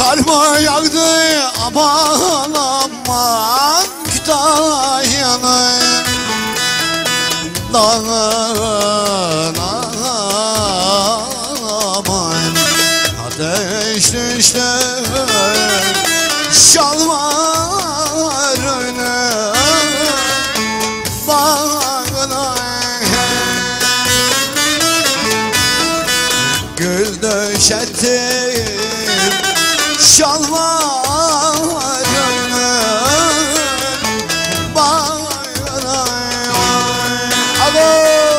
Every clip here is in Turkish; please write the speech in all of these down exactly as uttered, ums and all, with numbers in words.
Karma yağdı aman aman Kütahya'nın dağına aman ateş düştü şalvarını bağına gül döşettim şalvarını bağına alo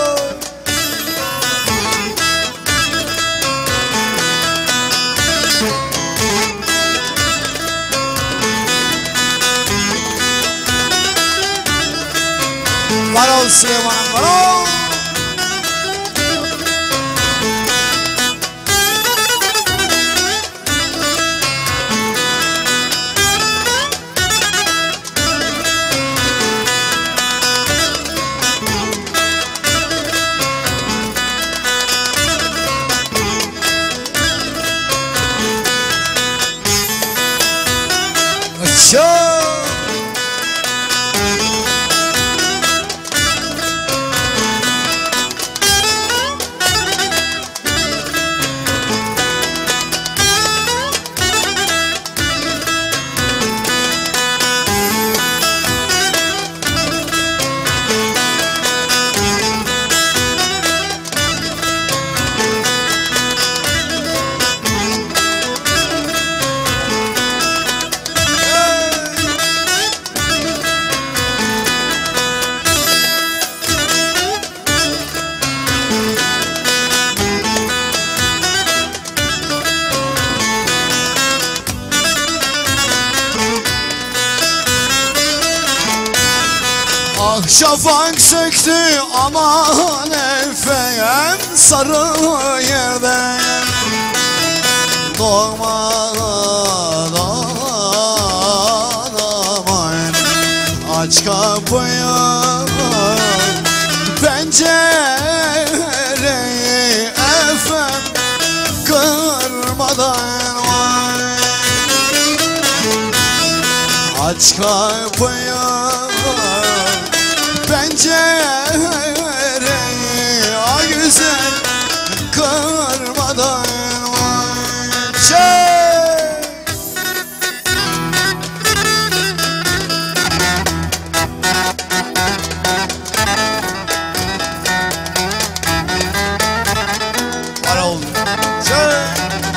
var ol Süleyman'ım var ol. Ah şafak söktü aman efem sarı yerden doğmadan aman aç kapıyı pencereyi efem kırmadan aç kapıyı pencereyi a güzel kırmadan çek. Para oldu. Çek.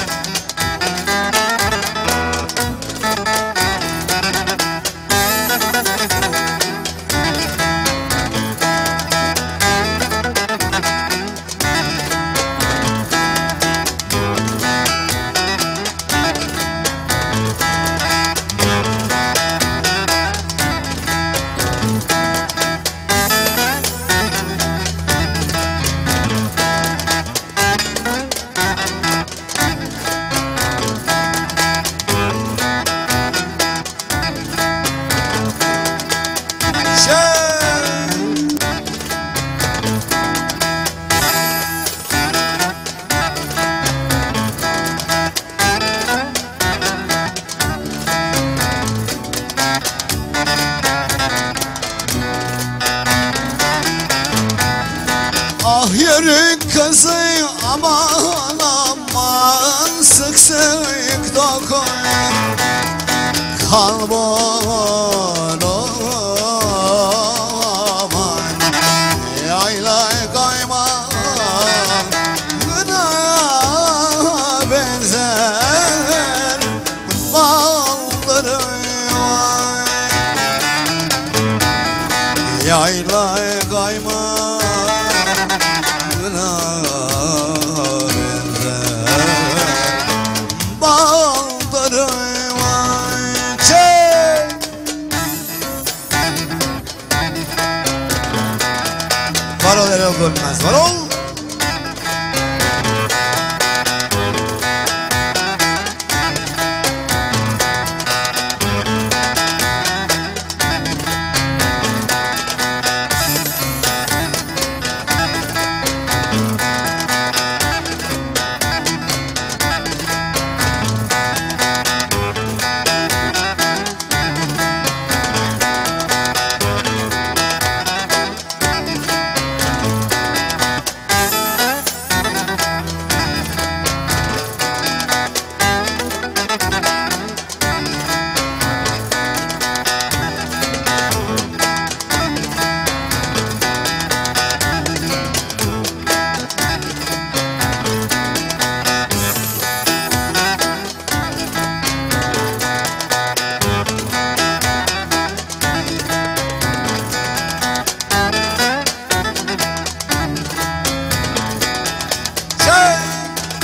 Ah yörük kızı aman aman sık sık dokun kalbon aman yayla kayma gına benzer balları yayla kayma var ol Erol Görmez, var ol.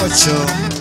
koçum.